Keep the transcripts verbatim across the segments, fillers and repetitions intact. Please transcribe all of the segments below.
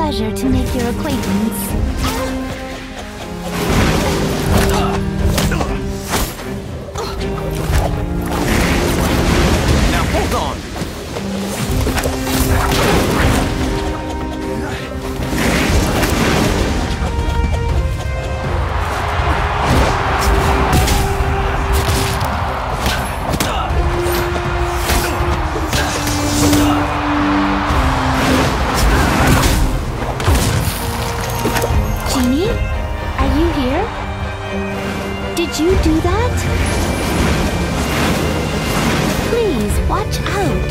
pleasure to make your acquaintance. Now hold on! Genie? Are you here? Did you do that? Please, watch out!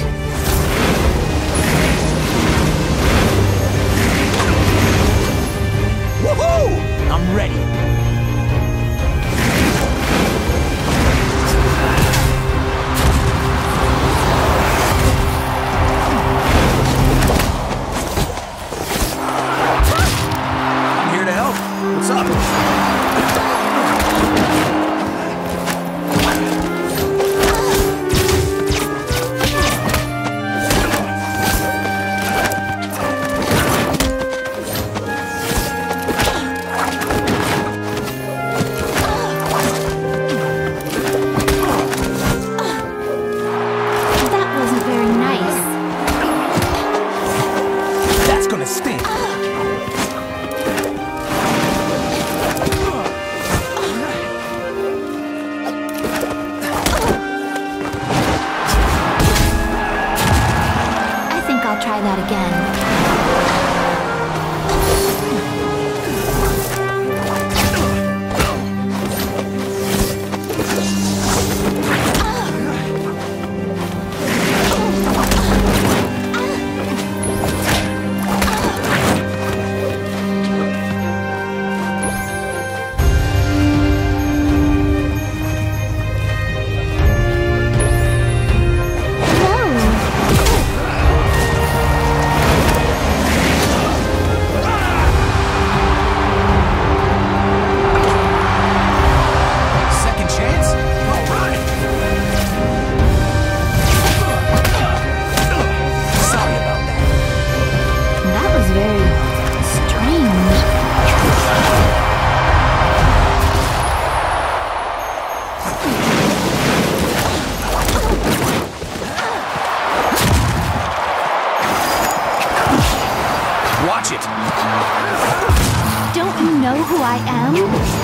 Woohoo! I'm ready. I'm here to help. What's up? That wasn't very nice. That's gonna sting. I think I'll try that again. Second chance? All right. Sorry about that. That was very strange. Watch it. Don't you know who I am?